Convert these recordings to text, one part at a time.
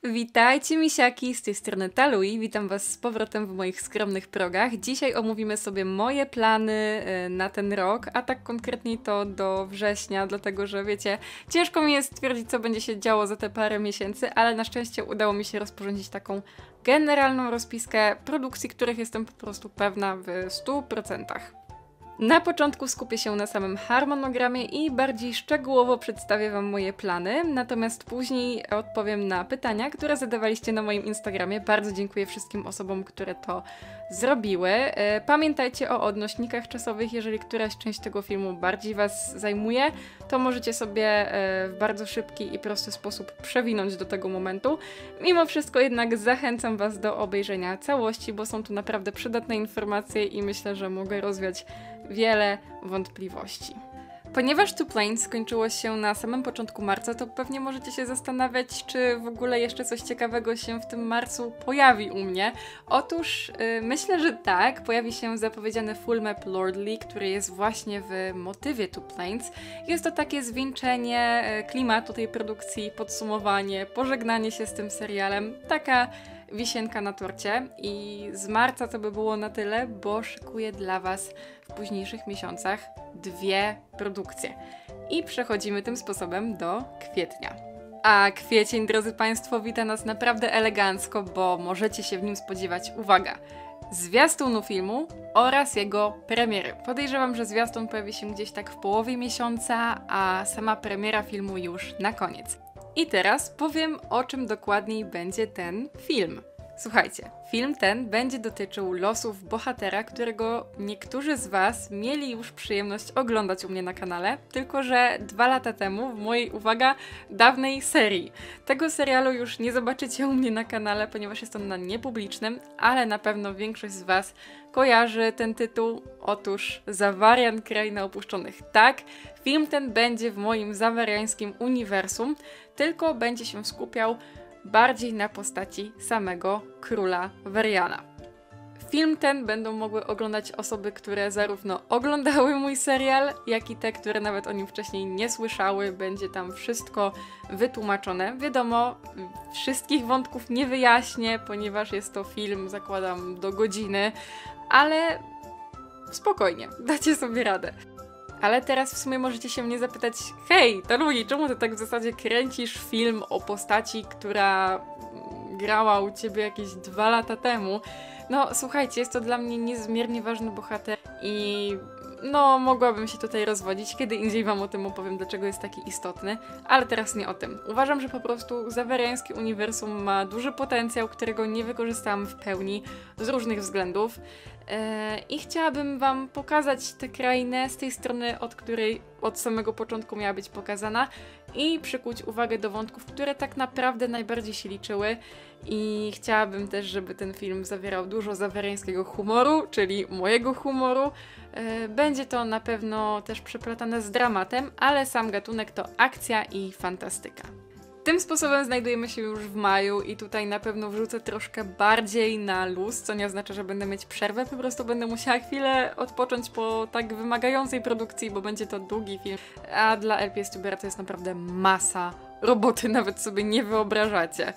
Witajcie misiaki, z tej strony Talui, witam was z powrotem w moich skromnych progach. Dzisiaj omówimy sobie moje plany na ten rok, a tak konkretniej to do września, dlatego że wiecie, ciężko mi jest stwierdzić, co będzie się działo za te parę miesięcy, ale na szczęście udało mi się rozporządzić taką generalną rozpiskę produkcji, których jestem po prostu pewna w 100%. Na początku skupię się na samym harmonogramie i bardziej szczegółowo przedstawię wam moje plany, natomiast później odpowiem na pytania, które zadawaliście na moim Instagramie. Bardzo dziękuję wszystkim osobom, które to zrobiły. Pamiętajcie o odnośnikach czasowych, jeżeli któraś część tego filmu bardziej was zajmuje, to możecie sobie w bardzo szybki i prosty sposób przewinąć do tego momentu. Mimo wszystko jednak zachęcam was do obejrzenia całości, bo są tu naprawdę przydatne informacje i myślę, że mogę rozwiać wiele wątpliwości. Ponieważ Two Planes skończyło się na samym początku marca, to pewnie możecie się zastanawiać, czy w ogóle jeszcze coś ciekawego się w tym marcu pojawi u mnie. Otóż myślę, że tak. Pojawi się zapowiedziany Full Map Lordly, który jest właśnie w motywie Two Planes. Jest to takie zwieńczenie klimatu tej produkcji, podsumowanie, pożegnanie się z tym serialem. Taka wisienka na torcie i z marca to by było na tyle, bo szykuję dla was w późniejszych miesiącach 2 produkcje. I przechodzimy tym sposobem do kwietnia. A kwiecień, drodzy Państwo, wita nas naprawdę elegancko, bo możecie się w nim spodziewać, uwaga, zwiastunu filmu oraz jego premiery. Podejrzewam, że zwiastun pojawi się gdzieś tak w połowie miesiąca, a sama premiera filmu już na koniec. I teraz powiem, o czym dokładniej będzie ten film. Słuchajcie, film ten będzie dotyczył losów bohatera, którego niektórzy z was mieli już przyjemność oglądać u mnie na kanale, tylko że 2 lata temu w mojej, uwaga, dawnej serii. Tego serialu już nie zobaczycie u mnie na kanale, ponieważ jest on na niepublicznym, ale na pewno większość z was kojarzy ten tytuł. Otóż Zawarian Kraina Opuszczonych. Tak, film ten będzie w moim zawariańskim uniwersum, tylko będzie się skupiał bardziej na postaci samego króla Weriana. Film ten będą mogły oglądać osoby, które zarówno oglądały mój serial, jak i te, które nawet o nim wcześniej nie słyszały. Będzie tam wszystko wytłumaczone. Wiadomo, wszystkich wątków nie wyjaśnię, ponieważ jest to film, zakładam, do godziny, ale spokojnie, dacie sobie radę. Ale teraz w sumie możecie się mnie zapytać, hej, Talui, czemu ty tak w zasadzie kręcisz film o postaci, która grała u ciebie jakieś 2 lata temu? No słuchajcie, jest to dla mnie niezmiernie ważny bohater i no mogłabym się tutaj rozwodzić, kiedy indziej wam o tym opowiem, dlaczego jest taki istotny, ale teraz nie o tym. Uważam, że po prostu zawariańskie uniwersum ma duży potencjał, którego nie wykorzystałam w pełni z różnych względów. I chciałabym wam pokazać tę krainę z tej strony, od której od samego początku miała być pokazana i przykuć uwagę do wątków, które tak naprawdę najbardziej się liczyły i chciałabym też, żeby ten film zawierał dużo zawariańskiego humoru, czyli mojego humoru. Będzie to na pewno też przeplatane z dramatem, ale sam gatunek to akcja i fantastyka. Tym sposobem znajdujemy się już w maju i tutaj na pewno wrzucę troszkę bardziej na luz, co nie oznacza, że będę mieć przerwę, po prostu będę musiała chwilę odpocząć po tak wymagającej produkcji, bo będzie to długi film, a dla LPStubera to jest naprawdę masa roboty, nawet sobie nie wyobrażacie.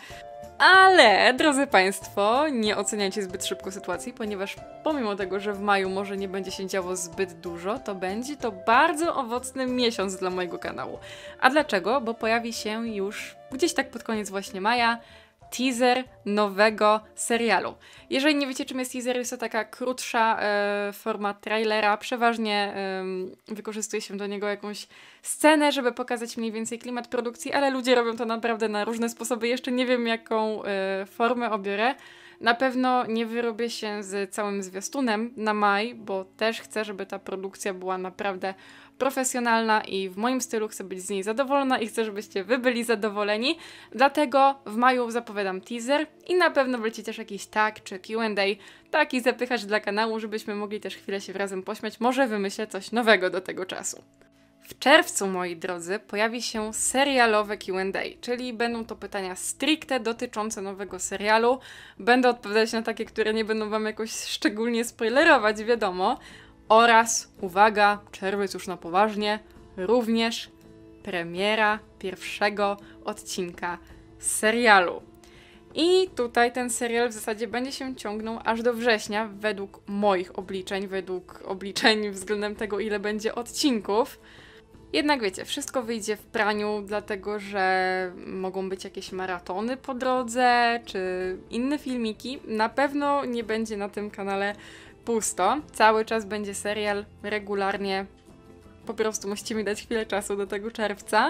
Ale, drodzy Państwo, nie oceniajcie zbyt szybko sytuacji, ponieważ pomimo tego, że w maju może nie będzie się działo zbyt dużo, to będzie to bardzo owocny miesiąc dla mojego kanału. A dlaczego? Bo pojawi się już gdzieś tak pod koniec właśnie maja teaser nowego serialu. Jeżeli nie wiecie, czym jest teaser, jest to taka krótsza forma trailera. Przeważnie wykorzystuje się do niego jakąś scenę, żeby pokazać mniej więcej klimat produkcji, ale ludzie robią to naprawdę na różne sposoby. Jeszcze nie wiem, jaką formę obiorę. Na pewno nie wyrobię się z całym zwiastunem na maj, bo też chcę, żeby ta produkcja była naprawdę profesjonalna i w moim stylu chcę być z niej zadowolona i chcę, żebyście wy byli zadowoleni. Dlatego w maju zapowiadam teaser i na pewno wleci też jakiś tag czy Q&A, taki zapychacz dla kanału, żebyśmy mogli też chwilę się razem pośmiać. Może wymyślę coś nowego do tego czasu. W czerwcu, moi drodzy, pojawi się serialowe Q&A, czyli będą to pytania stricte dotyczące nowego serialu. Będę odpowiadać na takie, które nie będą wam jakoś szczególnie spoilerować, wiadomo. Oraz, uwaga, czerwiec już na poważnie, również premiera pierwszego odcinka serialu. I tutaj ten serial w zasadzie będzie się ciągnął aż do września, według moich obliczeń, według obliczeń względem tego, ile będzie odcinków. Jednak wiecie, wszystko wyjdzie w praniu, dlatego że mogą być jakieś maratony po drodze, czy inne filmiki. Na pewno nie będzie na tym kanale pusto. Cały czas będzie serial regularnie. Po prostu musicie mi dać chwilę czasu do tego czerwca.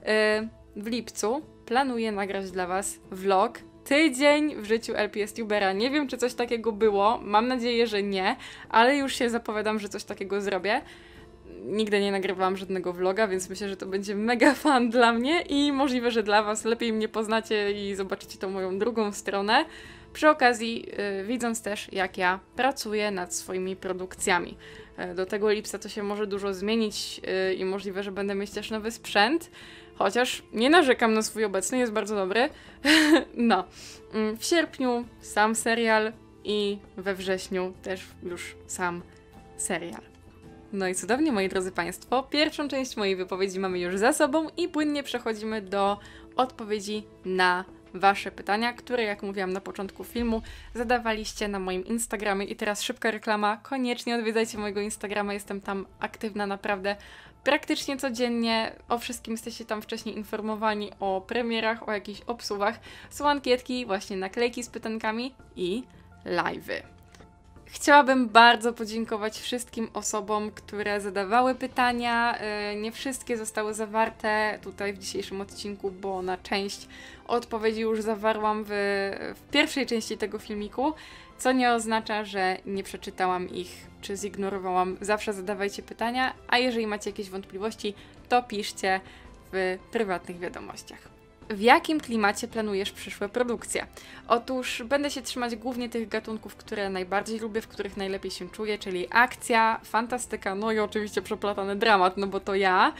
W lipcu planuję nagrać dla Was vlog. Tydzień w życiu LPStubera. Nie wiem, czy coś takiego było. Mam nadzieję, że nie, ale już się zapowiadam, że coś takiego zrobię. Nigdy nie nagrywałam żadnego vloga, więc myślę, że to będzie mega fan dla mnie i możliwe, że dla Was lepiej mnie poznacie i zobaczycie tą moją drugą stronę. Przy okazji widząc też, jak ja pracuję nad swoimi produkcjami. Do tego lipca to się może dużo zmienić i możliwe, że będę mieć też nowy sprzęt. Chociaż nie narzekam na swój obecny, jest bardzo dobry. No. W sierpniu sam serial i we wrześniu też już sam serial. No i cudownie, moi drodzy Państwo, pierwszą część mojej wypowiedzi mamy już za sobą i płynnie przechodzimy do odpowiedzi na Wasze pytania, które, jak mówiłam na początku filmu, zadawaliście na moim Instagramie. I teraz szybka reklama, koniecznie odwiedzajcie mojego Instagrama, jestem tam aktywna naprawdę praktycznie codziennie, o wszystkim jesteście tam wcześniej informowani, o premierach, o jakichś obsuwach. Są ankietki, właśnie naklejki z pytankami i live'y. Chciałabym bardzo podziękować wszystkim osobom, które zadawały pytania. Nie wszystkie zostały zawarte tutaj w dzisiejszym odcinku, bo na część odpowiedzi już zawarłam w pierwszej części tego filmiku, co nie oznacza, że nie przeczytałam ich czy zignorowałam. Zawsze zadawajcie pytania, a jeżeli macie jakieś wątpliwości, to piszcie w prywatnych wiadomościach. W jakim klimacie planujesz przyszłe produkcje? Otóż będę się trzymać głównie tych gatunków, które najbardziej lubię, w których najlepiej się czuję, czyli akcja, fantastyka, no i oczywiście przeplatany dramat, no bo to ja.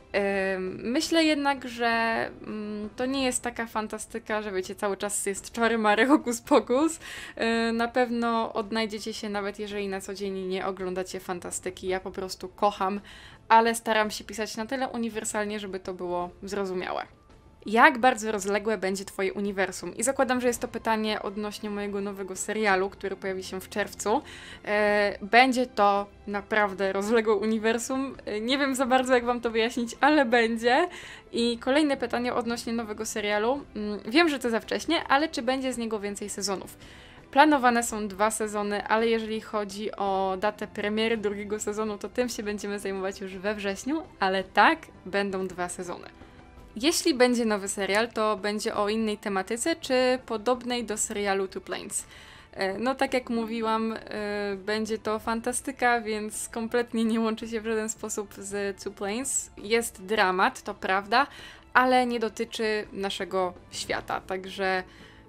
Myślę jednak, że to nie jest taka fantastyka, że wiecie, cały czas jest czary-mary, hokus pokus. Na pewno odnajdziecie się, nawet jeżeli na co dzień nie oglądacie fantastyki. Ja po prostu kocham, ale staram się pisać na tyle uniwersalnie, żeby to było zrozumiałe. Jak bardzo rozległe będzie Twoje uniwersum? I zakładam, że jest to pytanie odnośnie mojego nowego serialu, który pojawi się w czerwcu. Będzie to naprawdę rozległe uniwersum. Nie wiem za bardzo, jak Wam to wyjaśnić, ale będzie. I kolejne pytanie odnośnie nowego serialu. Wiem, że to za wcześnie, ale czy będzie z niego więcej sezonów? Planowane są 2 sezony, ale jeżeli chodzi o datę premiery drugiego sezonu, to tym się będziemy zajmować już we wrześniu, ale tak, będą 2 sezony. Jeśli będzie nowy serial, to będzie o innej tematyce, czy podobnej do serialu Two Planes? No tak jak mówiłam, będzie to fantastyka, więc kompletnie nie łączy się w żaden sposób z Two Planes. Jest dramat, to prawda, ale nie dotyczy naszego świata, także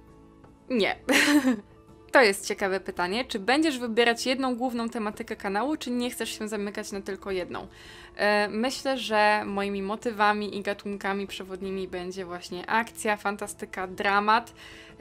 nie. To jest ciekawe pytanie. Czy będziesz wybierać jedną główną tematykę kanału, czy nie chcesz się zamykać na tylko jedną? Myślę, że moimi motywami i gatunkami przewodnimi będzie właśnie akcja, fantastyka, dramat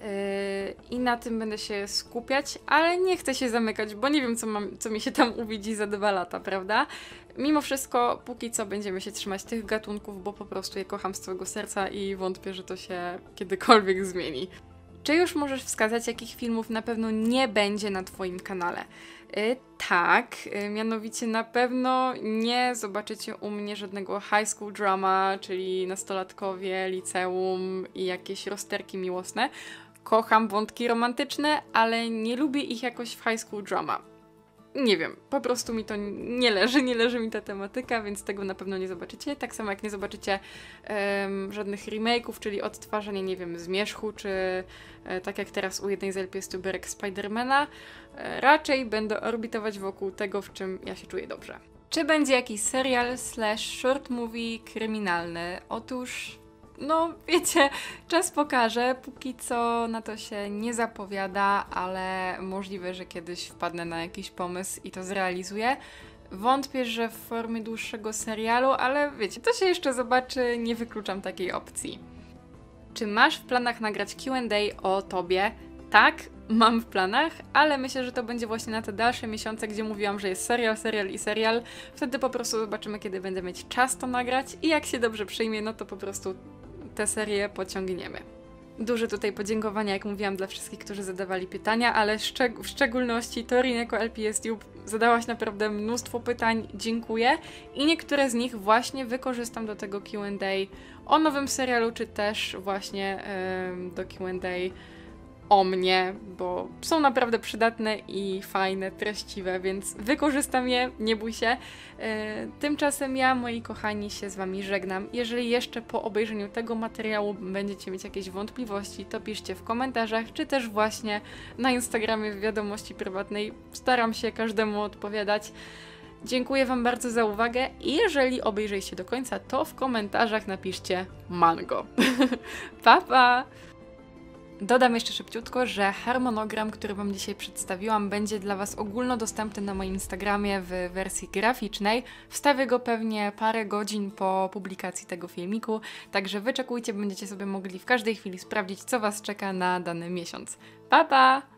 i na tym będę się skupiać, ale nie chcę się zamykać, bo nie wiem, co mi się tam uwidzi za 2 lata, prawda? Mimo wszystko, póki co będziemy się trzymać tych gatunków, bo po prostu je kocham z całego serca i wątpię, że to się kiedykolwiek zmieni. Czy już możesz wskazać, jakich filmów na pewno nie będzie na Twoim kanale? Tak, mianowicie na pewno nie zobaczycie u mnie żadnego high school drama, czyli nastolatkowie, liceum i jakieś rozterki miłosne. Kocham wątki romantyczne, ale nie lubię ich jakoś w high school drama. Nie wiem, po prostu mi to nie leży mi ta tematyka, więc tego na pewno nie zobaczycie. Tak samo jak nie zobaczycie żadnych remake'ów, czyli odtwarzanie, nie wiem, Zmierzchu, czy tak jak teraz u jednej z LPStuberek Spidermana. Raczej będę orbitować wokół tego, w czym ja się czuję dobrze. Czy będzie jakiś serial / short movie kryminalny? Otóż no, wiecie, czas pokaże, póki co na to się nie zapowiada, ale możliwe, że kiedyś wpadnę na jakiś pomysł i to zrealizuję. Wątpię, że w formie dłuższego serialu, ale wiecie, to się jeszcze zobaczy, nie wykluczam takiej opcji. Czy masz w planach nagrać Q&A o tobie? Tak, mam w planach, ale myślę, że to będzie właśnie na te dalsze miesiące, gdzie mówiłam, że jest serial. Wtedy po prostu zobaczymy, kiedy będę mieć czas to nagrać i jak się dobrze przyjmie, no to po prostu tę serię pociągniemy. Duże tutaj podziękowania, jak mówiłam, dla wszystkich, którzy zadawali pytania, ale w szczególności Torin jako LPS Tube zadałaś naprawdę mnóstwo pytań, dziękuję. I niektóre z nich właśnie wykorzystam do tego Q&A o nowym serialu, czy też właśnie do Q&A o mnie, bo są naprawdę przydatne i fajne, treściwe, więc wykorzystam je, nie bój się. Tymczasem ja, moi kochani, się z Wami żegnam. Jeżeli jeszcze po obejrzeniu tego materiału będziecie mieć jakieś wątpliwości, to piszcie w komentarzach, czy też właśnie na Instagramie w wiadomości prywatnej. Staram się każdemu odpowiadać. Dziękuję Wam bardzo za uwagę i jeżeli obejrzyjcie do końca, to w komentarzach napiszcie mango. Pa, pa! Dodam jeszcze szybciutko, że harmonogram, który Wam dzisiaj przedstawiłam, będzie dla Was ogólnodostępny na moim Instagramie w wersji graficznej. Wstawię go pewnie parę godzin po publikacji tego filmiku, także wyczekujcie, będziecie sobie mogli w każdej chwili sprawdzić, co Was czeka na dany miesiąc. Pa, pa!